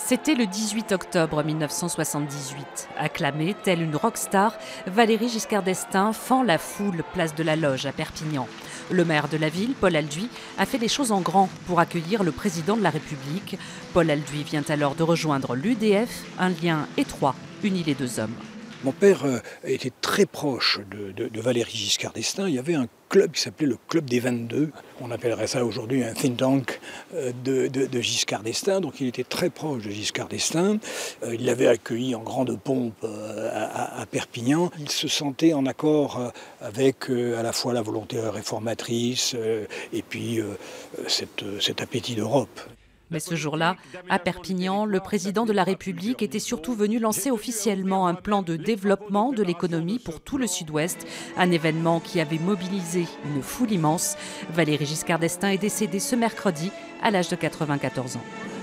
C'était le 18 octobre 1978. Acclamée, telle une rockstar, Valéry Giscard d'Estaing fend la foule place de la Loge à Perpignan. Le maire de la ville, Paul Alduy, a fait les choses en grand pour accueillir le président de la République. Paul Alduy vient alors de rejoindre l'UDF, un lien étroit unit les deux hommes. Mon père était très proche de Valéry Giscard d'Estaing. Il y avait un club qui s'appelait le Club des 22. On appellerait ça aujourd'hui un think tank de Giscard d'Estaing. Donc il était très proche de Giscard d'Estaing. Il l'avait accueilli en grande pompe à Perpignan. Il se sentait en accord avec à la fois la volonté réformatrice et puis cet appétit d'Europe. Mais ce jour-là, à Perpignan, le président de la République était surtout venu lancer officiellement un plan de développement de l'économie pour tout le Sud-Ouest, un événement qui avait mobilisé une foule immense. Valéry Giscard d'Estaing est décédé ce mercredi à l'âge de 94 ans.